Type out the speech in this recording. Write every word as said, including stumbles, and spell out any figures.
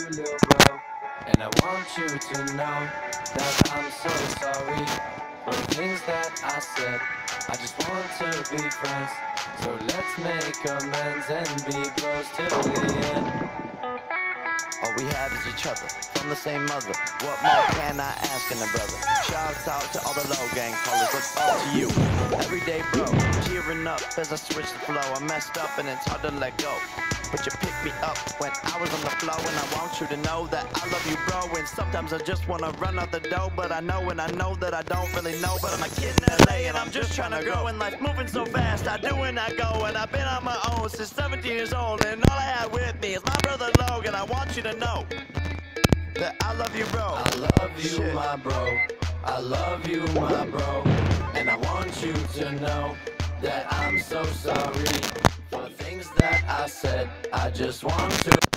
little bro. And I want you to know that I'm so sorry for the things that I said. I just want to be friends, so let's make amends and be close till the end. All we have is each other, from the same mother. What more can I ask in a brother? Shouts out to all the low gang callers, look up to you. Everyday bro, cheering up as I switch the flow. I messed up and it's hard to let go, but you picked me up when I was on the flow. And I want you to know that I love you, bro. And sometimes I just wanna run out the door, but I know and I know that I don't really know. But I'm a kid in L A and I'm just trying to grow, and life's moving so fast, I do and I go. And I've been on my own since seventeen years old, and all I have with me is my brother Logan. I want you to know that I love you, bro. I love you, Shit. my bro. I love you, my bro. And I want you to know that I'm so sorry for the things that I said. I just want to